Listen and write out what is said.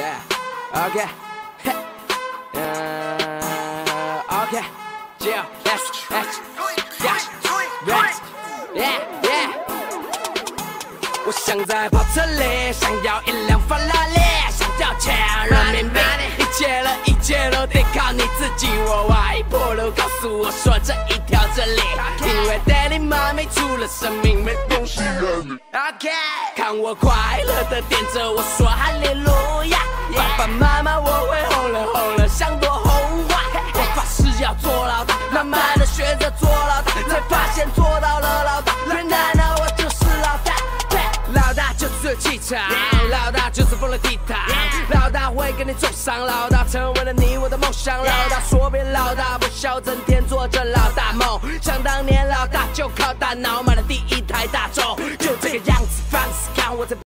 Yeah, OK, OK, chill, yeah. 我想在跑车里，想要一辆法拉利，想要钱人民币，一切都得靠你自己。我挖一坡路，告诉我说这一条真理，因为 Daddy 妈咪除了生命没东西让你。OK， 看我快乐的点着我说哈利路亚，爸爸妈妈我会红了像朵红花。我发誓要做老大，慢慢的学着做老大，才发现做到了老大，原来呢我就是老大。老大就是有气场，老大就是风的倜傥，老大会跟你走上，老大成为了你我的梦想，老大说别老大不笑，整天做着老大梦。想当年老大就靠大脑买了第一台大众，就这个样子放肆看我在。